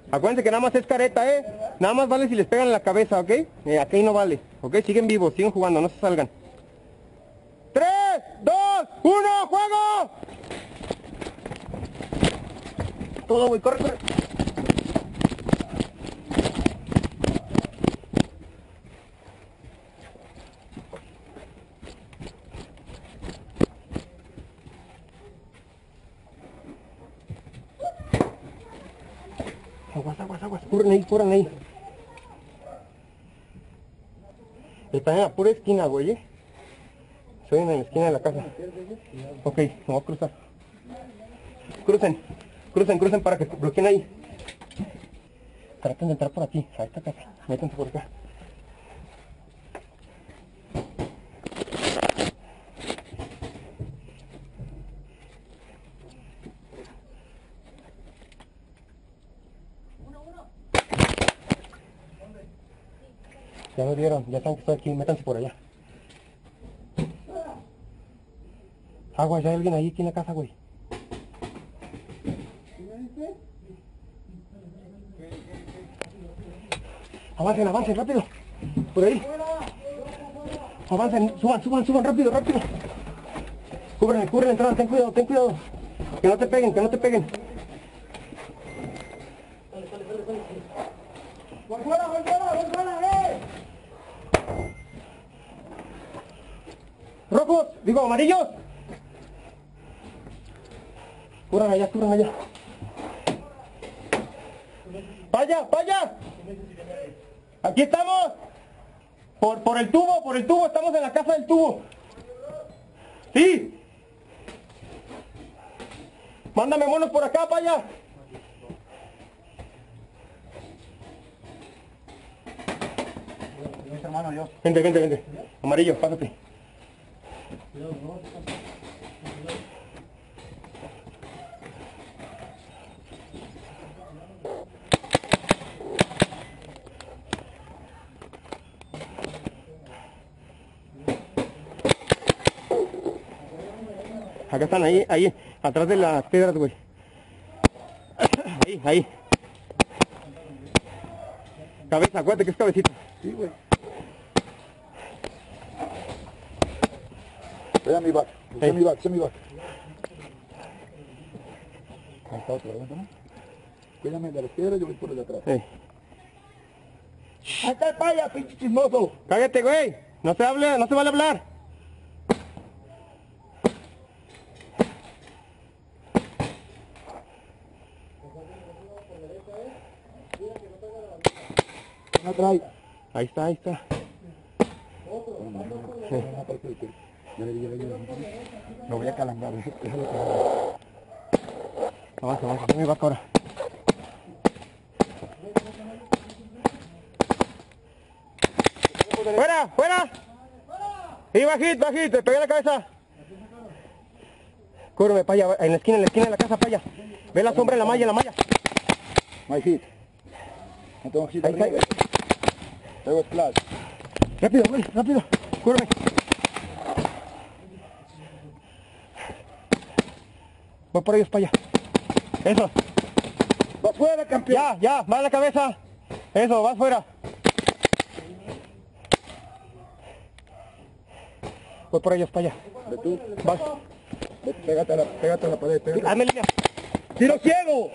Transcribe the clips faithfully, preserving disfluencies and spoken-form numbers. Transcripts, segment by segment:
Acuérdense que nada más es careta, ¿eh? Nada más vale si les pegan en la cabeza, ¿ok? Eh, aquí no vale, ¿ok? Siguen vivos, siguen jugando, no se salgan. tres, dos, uno, ¡juego! Todo, güey, corre, corre. Aguas, aguas, aguas, corren ahí, corren ahí. Están en la pura esquina, güey, ¿eh? Estoy en la esquina de la casa. Ok, me voy a cruzar. Crucen, crucen, crucen para que bloqueen ahí. Traten de entrar por aquí, a esta casa. Métanse por acá. Ya me vieron, ya saben que estoy aquí, métanse por allá. Agua, ya hay alguien ahí, aquí en la casa, güey. Avancen, avancen, rápido. Por ahí. Avancen, suban, suban, suban, rápido, rápido. Cúbren, cúbren la entrada, ten cuidado, ten cuidado. Que no te peguen, que no te peguen. ¡Voy fuera, voy fuera, voy fuera, eh! ¡Rojos! Digo, amarillos. Cúbran allá, cúbran allá. ¡Vaya, vaya! Aquí estamos. Por, por el tubo, por el tubo, estamos en la casa del tubo. Sí. Mándame monos por acá, para allá. Hermano, yo. Vente, vente, vente. Amarillo, pásate. Acá están, ahí, ahí, atrás de las piedras, güey. Ahí, ahí. Cabeza, acuérdate que es cabecita. Sí, güey. Vea mi back, ese mi back, ese mi back. Ahí está otro, ¿no? Cuídame de la izquierda, yo voy por el de atrás. Sí. ¡Ahí está el paya, pinche chismoso! Cállate, güey. No se hable, no se vale hablar. No trae. Ahí está, ahí está. Sí. Yo le digo, lo voy a calangar, déjalo calangar. Avanza, avanza, se me va ahora. ¡Fuera, fuera! Y bajito, bajito, te pegué en la cabeza. Cúbreme, para allá, en la esquina, en la esquina de la casa, para allá. Ve la sombra en la malla, en la malla. My hit. No tengo hit Ahí está. arriba. Tengo splash. Rápido, güey, rápido. Cúbreme. Voy por ellos para allá. Eso. ¡Va fuera, campeón! Ya, ya, va en la cabeza. Eso, vas fuera. Voy por ellos para allá. Ve tú. Vas. Vete, pégate a la, pégate a la pared, pégate. Hazme línea. ¡Tiro ciego!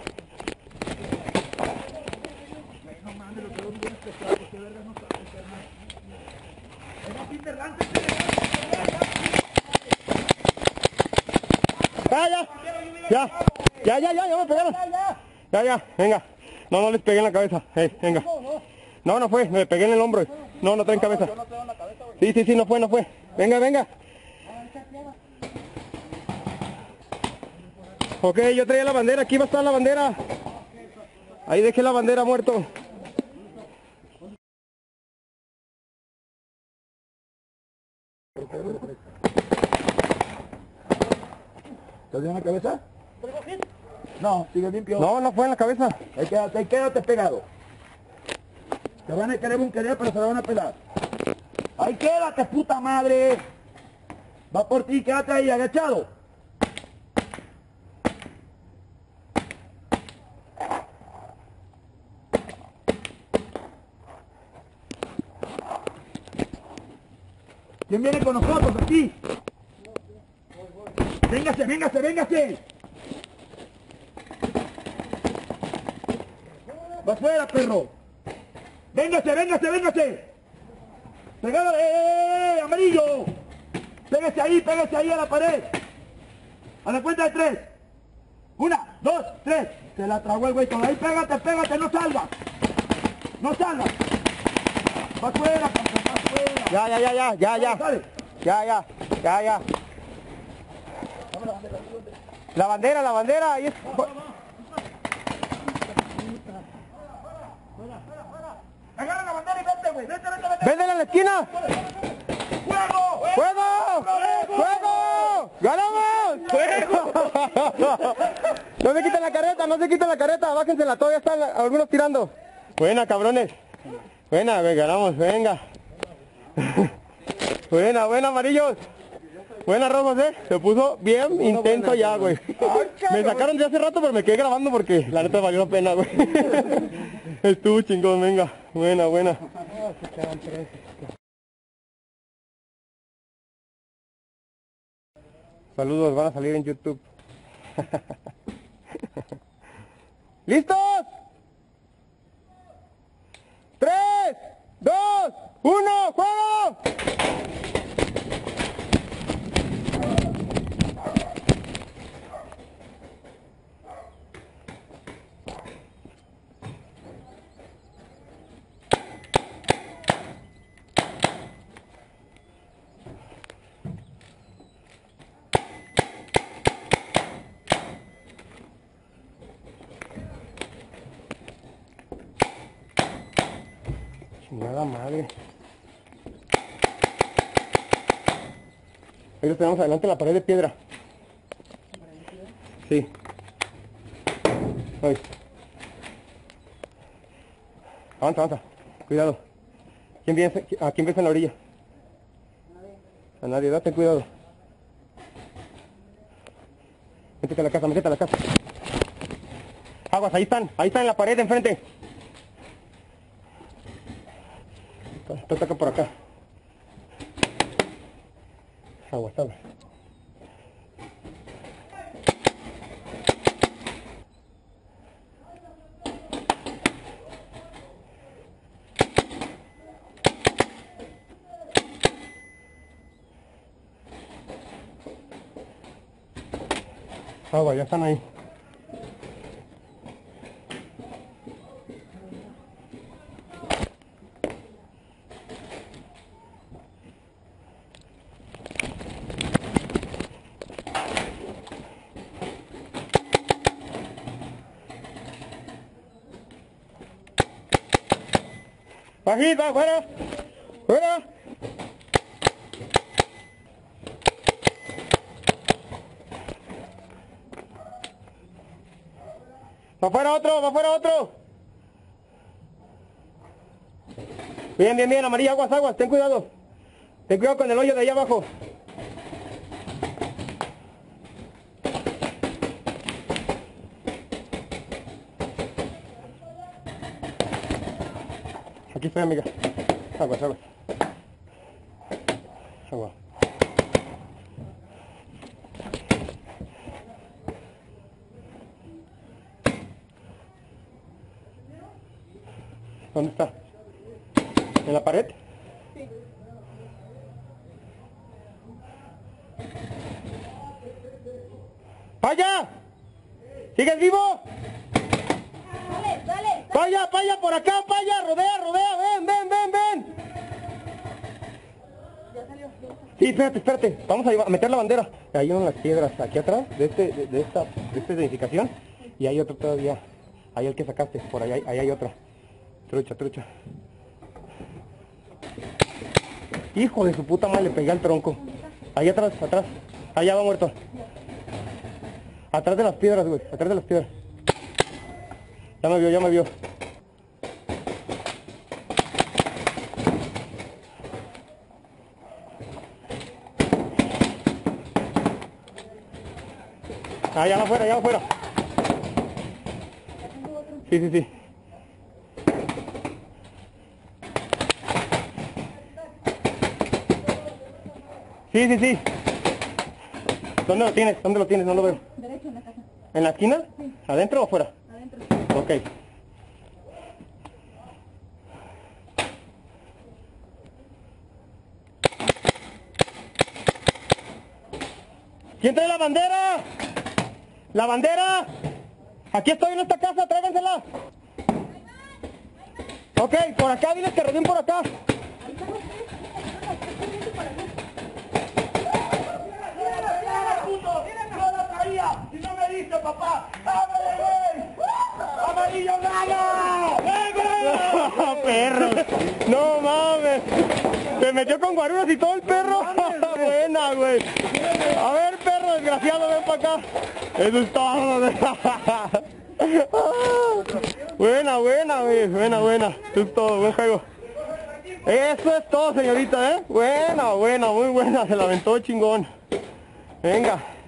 Ya, ya, ya, ya, ya, ya, ya me pegaron. Ya, ya, venga. No, no les pegué en la cabeza. Hey, venga. No, no fue, me pegué en el hombro. No, no traen cabeza. Sí, sí, sí, no fue, no fue. Venga, venga. Ok, yo traía la bandera, aquí va a estar la bandera. Ahí dejé la bandera, muerto. ¿Te dio en la cabeza? No, sigue limpio. No, no fue en la cabeza. Ahí quédate, ahí quédate pegado. Te van a querer un querer, pero se la van a pelar. Ahí quédate, puta madre. Va por ti, quédate ahí, agachado. ¿Quién viene con nosotros aquí? Véngase, véngase, véngase. Va afuera, perro. Véngase, véngase, véngase. Pegado, eh, eh, eh, amarillo. Pégase ahí, pégase ahí a la pared. A la cuenta de tres. Una, dos, tres. Se la tragó el güey. Con ahí pégate, pégate, no salgas. No salgas. Va afuera, campeón, va afuera. Ya, ya, ya, ya, ya, ya. Sale. Ya, ya, ya, ya. La bandera, la bandera, ahí es... Agarra la bandera y vete, güey. Vete, vete, vete. ¡Véndela en la esquina! ¡Fuego! ¡Fuego! ¡Fuego! ¡Ganamos! ¡Fuego! No se quiten la careta, no se quiten la careta, bájensela, todavía están algunos tirando. Buena, cabrones. Buena, venga, ganamos, venga. Buena, buena, amarillos. Buena, rojos, eh. Se puso bien intenso ya, güey. Me sacaron de hace rato, pero me quedé grabando porque la neta valió la pena, güey. Estuvo chingón, venga. Buena, buena. Saludos, van a salir en YouTube. ¿Listos? Tres, dos, uno, ¡juego! Nada madre. Ahí lo tenemos adelante en la pared de piedra. Sí. Ahí. Avanza, avanza. Cuidado. ¿Quién viene? ¿A quién ves en la orilla? A nadie, date cuidado. Métete a la casa, métete a la casa. Aguas, ahí están, ahí están en la pared de enfrente. Está acá por acá. Aguas, aguas. Agua, ya están ahí. Bajita, fuera, fuera. Va afuera otro, va afuera otro. Bien, bien, bien, amarilla, aguas, aguas, ten cuidado. Ten cuidado con el hoyo de allá abajo. Aquí estoy, amiga. Aguas, aguas. Agua. ¿Dónde está? ¿En la pared? Sí. ¡Vaya! ¿Sigues vivo? Dale, dale. ¡Vaya, vaya, por acá, vaya! ¡Rodea, rodea! ¡Ven, ven, ven, ven! Ya salió. Sí, espérate, espérate. Vamos a meter la bandera. Hay uno en las piedras aquí atrás de este, de, de esta, de esta edificación. Y hay otro todavía. Ahí el que sacaste. Por ahí, ahí hay otra. Trucha, trucha. Hijo de su puta madre, le pegué al tronco. Ahí atrás, atrás. Allá va muerto. Atrás de las piedras, güey. Atrás de las piedras. Ya me vio, ya me vio. Ah, ya va afuera, ya va afuera. Sí, sí, sí. Sí, sí, sí. ¿Dónde lo tienes? ¿Dónde lo tienes? No lo veo. Derecho en la casa. ¿En la esquina? Sí. ¿Adentro o afuera? Adentro. Ok. ¿Quién trae la bandera? ¿La bandera? Aquí estoy en esta casa, tráigensela. Ok, por acá, diles que rodeen por acá. ¡No la traía! ¡Y no me diste, papá! ¡Ábrele, güey! ¡Amarillo, gana! ¡Venga! Perro. No mames. Se metió con guaruras y todo el perro. Buena, güey. A ver, perro desgraciado, ven para acá. Eso es todo. Buena, buena, güey. Buena, buena. Eso es todo. Buen juego. Eso es todo, señorita, ¿eh? Buena, buena, muy buena. Se la aventó chingón. Venga.